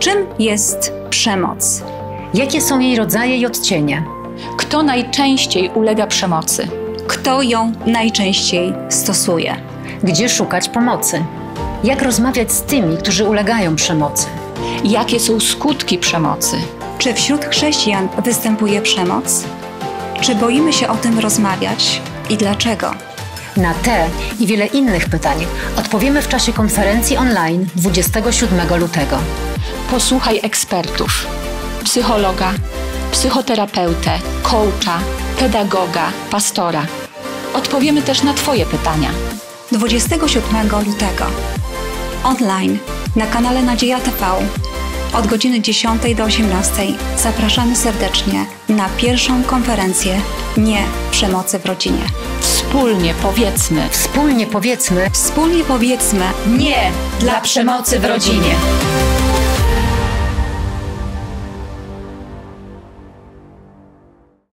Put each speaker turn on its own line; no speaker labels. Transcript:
Czym jest przemoc?
Jakie są jej rodzaje i odcienie?
Kto najczęściej ulega przemocy?
Kto ją najczęściej stosuje?
Gdzie szukać pomocy? Jak rozmawiać z tymi, którzy ulegają przemocy?
Jakie są skutki przemocy?
Czy wśród chrześcijan występuje przemoc? Czy boimy się o tym rozmawiać i dlaczego?
Na te i wiele innych pytań odpowiemy w czasie konferencji online 27 lutego.
Posłuchaj ekspertów, psychologa, psychoterapeutę, coacha, pedagoga, pastora. Odpowiemy też na Twoje pytania.
27 lutego. Online na kanale Nadzieja TV od godziny 10 do 18 zapraszamy serdecznie na pierwszą konferencję Nie przemocy w rodzinie.
Wspólnie powiedzmy.
Wspólnie powiedzmy.
Wspólnie powiedzmy
Nie dla przemocy w rodzinie.